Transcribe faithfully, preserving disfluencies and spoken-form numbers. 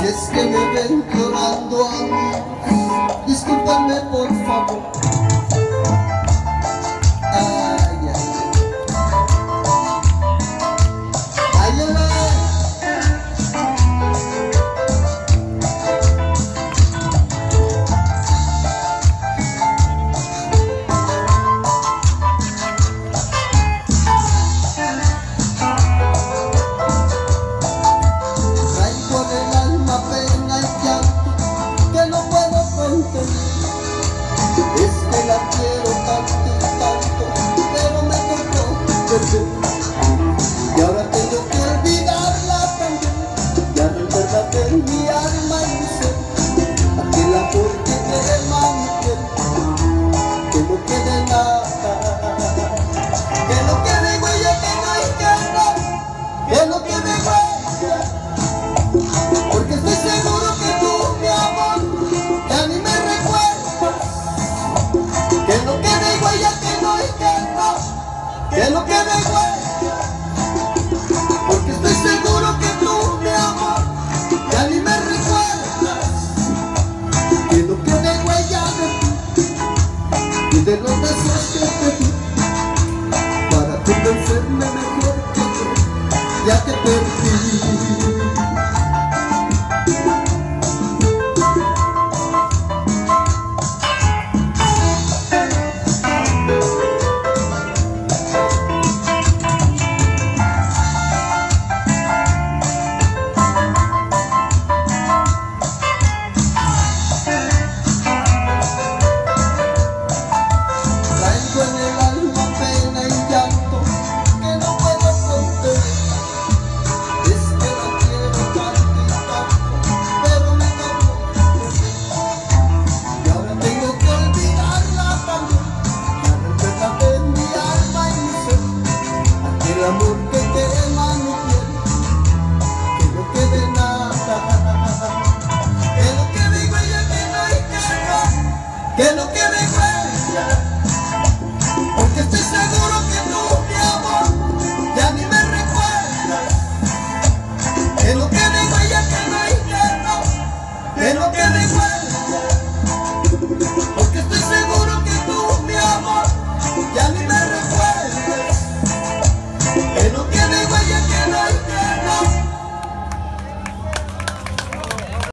Si es que me ven llorando, amigos, discúlpenme por favor. Ay, ay, ay, ay, es que la quiero tanto y tanto, pero me tocó perder. Y ahora tengo que olvidarla también, ya no es verdad en mi alma y mi ser, aquel amor que quema mi piel, que no quede nada, que no quede huella, que no hay que andar, que no quede huella, porque estoy seguro que tú, mi amor, que a mí me recuerdas. Que no quede huella, que no hay que no, que no quede huella, porque estoy seguro que tú, mi amor, que a mí me recuerdas. Que no quede huella de ti y de los besos que te di, para convencerme mejor que yo ya te perdí. El amor que quema mi piel, que no quede nada, que no quede huella, que no hay que que no quede huella, porque estoy seguro que tú, mi amor, ya ni me recuerdas. Que no quede huella, que no hay que que no quede huella.